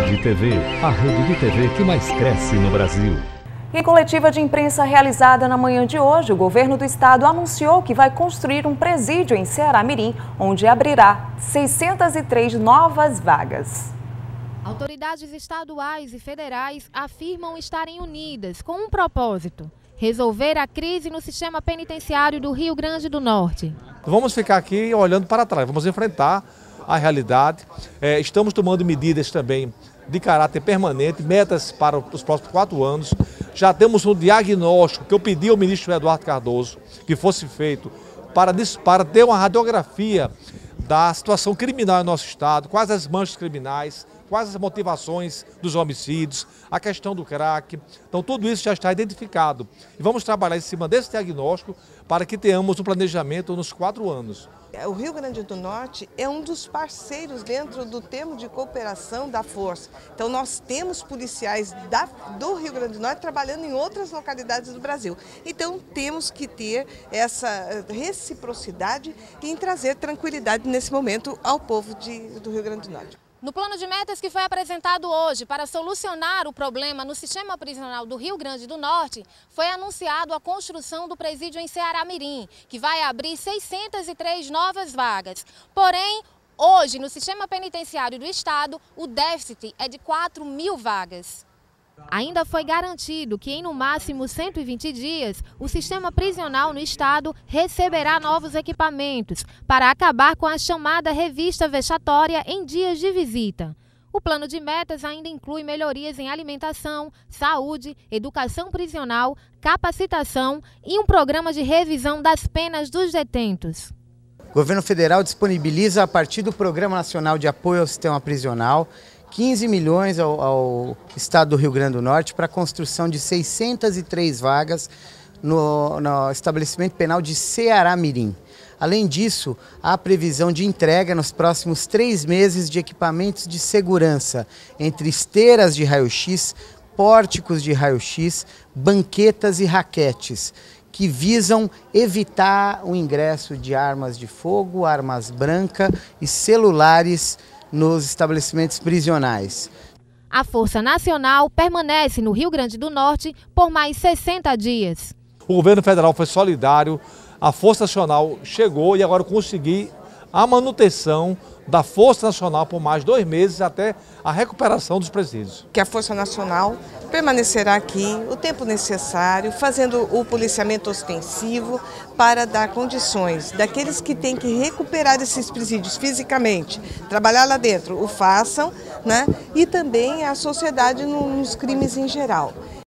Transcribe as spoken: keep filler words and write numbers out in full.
Rede T V, a rede de T V que mais cresce no Brasil. Em coletiva de imprensa realizada na manhã de hoje, o governo do estado anunciou que vai construir um presídio em Ceará-Mirim, onde abrirá seiscentas e três novas vagas. Autoridades estaduais e federais afirmam estarem unidas com um propósito: resolver a crise no sistema penitenciário do Rio Grande do Norte. Vamos ficar aqui olhando para trás, vamos enfrentar a realidade. É, estamos tomando medidas também de caráter permanente, metas para os próximos quatro anos. Já temos um diagnóstico que eu pedi ao ministro Eduardo Cardoso que fosse feito para, para ter uma radiografia da situação criminal no nosso estado, quais as manchas criminais, quais as motivações dos homicídios, a questão do crack. Então tudo isso já está identificado. E vamos trabalhar em cima desse diagnóstico para que tenhamos um planejamento nos quatro anos. O Rio Grande do Norte é um dos parceiros dentro do termo de cooperação da Força. Então nós temos policiais da, do Rio Grande do Norte trabalhando em outras localidades do Brasil. Então temos que ter essa reciprocidade em trazer tranquilidade nesse momento ao povo de, do Rio Grande do Norte. No plano de metas que foi apresentado hoje para solucionar o problema no sistema prisional do Rio Grande do Norte, foi anunciado a construção do presídio em Ceará-Mirim, que vai abrir seiscentas e três novas vagas. Porém, hoje, no sistema penitenciário do estado, o déficit é de quatro mil vagas. Ainda foi garantido que em no máximo cento e vinte dias, o sistema prisional no estado receberá novos equipamentos para acabar com a chamada revista vexatória em dias de visita. O plano de metas ainda inclui melhorias em alimentação, saúde, educação prisional, capacitação e um programa de revisão das penas dos detentos. O governo federal disponibiliza, a partir do Programa Nacional de Apoio ao Sistema Prisional, quinze milhões ao, ao estado do Rio Grande do Norte para a construção de seiscentas e três vagas no, no estabelecimento penal de Ceará-Mirim. Além disso, há previsão de entrega nos próximos três meses de equipamentos de segurança, entre esteiras de raio-x, pórticos de raio-x, banquetas e raquetes, que visam evitar o ingresso de armas de fogo, armas brancas e celulares nos estabelecimentos prisionais. A Força Nacional permanece no Rio Grande do Norte por mais sessenta dias. O governo federal foi solidário, a Força Nacional chegou e agora consegui a manutenção da Força Nacional por mais dois meses até a recuperação dos presídios. Que a Força Nacional permanecerá aqui o tempo necessário, fazendo o policiamento ostensivo para dar condições daqueles que têm que recuperar esses presídios fisicamente, trabalhar lá dentro, o façam, né? E também a sociedade nos crimes em geral.